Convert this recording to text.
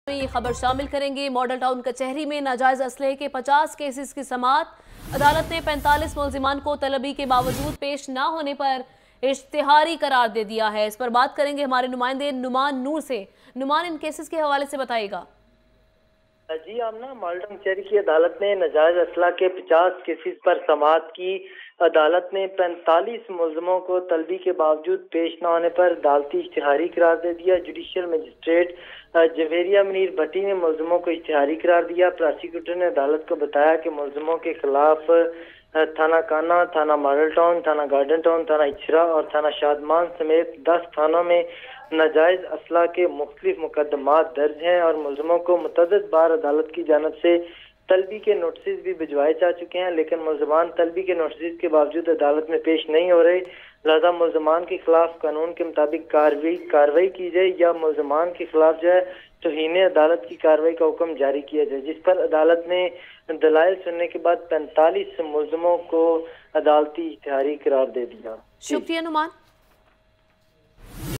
ये खबर शामिल करेंगे। मॉडल टाउन कचहरी में नाजायज असलहे के 50 केसेस की समाअत। अदालत ने 45 मुल्जिमान को तलबी के बावजूद पेश न होने पर इश्तिहारी करार दे दिया है। इस पर बात करेंगे हमारे नुमाइंदे नुमान नूर से। नुमान, इन केसेस के हवाले से बताइएगा। जी आमना, मॉडल टाउन कचहरी की अदालत ने नाजायज असला के 50 केसेस पर समाअत की। अदालत ने 45 मुल्जिमों को तलबी के बावजूद पेश न होने पर अदालती इश्तिहारी करार दे दिया। जुडिशियल मजिस्ट्रेट जवेरिया मुनीर भट्टी ने मुल्जिमों को इश्तिहारी करार दिया। प्रोसिक्यूटर ने अदालत को बताया कि मुल्जिमों के खिलाफ थाना काना, थाना मॉडल टाउन, थाना गार्डन टाउन, थाना इचरा और थाना शादमान समेत 10 थानों में नाजायज असला के मुख्तलिफ मुकदमात दर्ज हैं और मुल्जिमों को मुतअद्दिद बार अदालत की जानिब से तलबी के नोटिस भी भिजवाए जा चुके हैं, लेकिन मुल्जिमान तलबी के नोटिस के बावजूद अदालत में पेश नहीं हो रहे। लिहाजा मुल्जिमान के खिलाफ कानून के मुताबिक कार्रवाई की जाए या मुल्जिमान के खिलाफ जो है तौहीन अदालत की कार्रवाई का हुक्म जारी किया जाए, जिस पर अदालत ने दलाइल सुनने के बाद 45 मुल्जिमों को अदालती इश्तिहारी करार दे दिया। शुक्रिया नुमान।